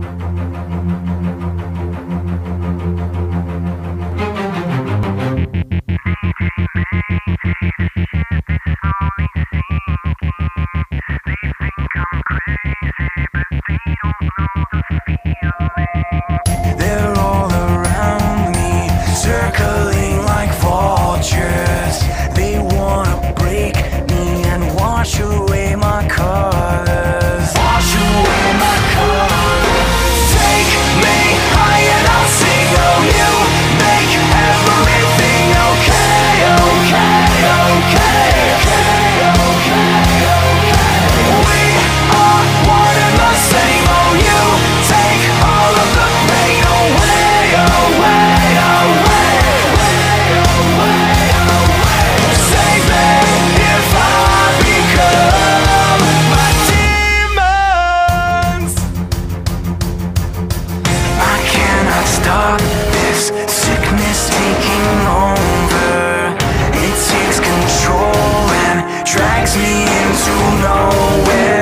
They're all around me, circling like vultures. They wanna break me and wash away my colors. Wash away my colors. Take me high and I'll sing. Oh, you make everything okay, okay, okay, okay, okay, okay. We are one and the same. Oh, you take all of the pain away, away, away, away, away. Save me if I become my demons. I cannot stop this sickness taking over. It takes control and drags me into nowhere.